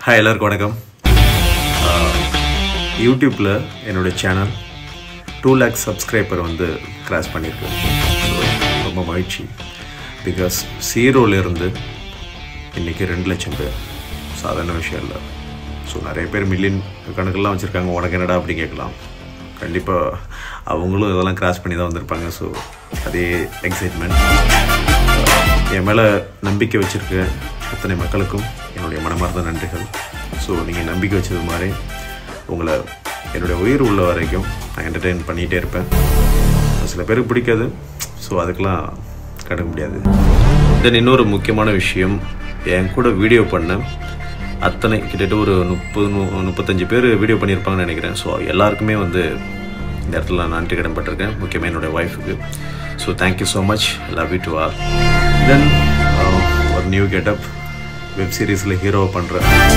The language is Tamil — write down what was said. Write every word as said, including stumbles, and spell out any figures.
ஹாய் எல்லாருக்கும் வணக்கம். யூடியூப்பில் என்னோடய சேனல் டூ லேக்ஸ் சப்ஸ்கிரைபர் வந்து கிராஸ் பண்ணியிருக்கேன். ஸோ ரொம்ப மகிழ்ச்சி. பிகாஸ் ஜீரோலேருந்து இன்றைக்கி ரெண்டு லட்சம் பேர் சாதாரண விஷயம் இல்லை. ஸோ நிறைய பேர் மில்லியன் கணக்கெல்லாம் வச்சுருக்காங்க. உனக்கு என்னடா அப்படி கேட்கலாம். கண்டிப்பாக அவங்களும் இதெல்லாம் கிராஸ் பண்ணி தான் வந்திருப்பாங்க. ஸோ அதே எக்ஸைட்மெண்ட். என் மேலே நம்பிக்கை வச்சுருக்க அத்தனை மக்களுக்கும் என்னுடைய மனமார்ந்த நன்றிகள். ஸோ நீங்கள் நம்பிக்கை வச்சது மாதிரி உங்களை என்னுடைய உயிர் உள்ள வரைக்கும் நான் என்டர்டெயின் பண்ணிகிட்டே இருப்பேன். சில பேருக்கு பிடிக்காது. ஸோ அதுக்கெலாம் கண்டுக்க முடியாது. தென் இன்னொரு முக்கியமான விஷயம், என் கூட வீடியோ பண்ண அத்தனை கிட்டத்தட்ட ஒரு முப்பது முப்பத்தஞ்சு பேர் வீடியோ பண்ணியிருப்பாங்கன்னு நினைக்கிறேன். ஸோ எல்லாருக்குமே வந்து இந்த இடத்துல நான் நன்றி கடன் பட்டிருக்கேன். முக்கியமாக என்னுடைய ஒய்ஃபுக்கு. So thank you so much. Love you to all. Then ஒரு நியூ கெட்டப் வெப் சீரிஸில் ஹீரோவை பண்ணுறேன்.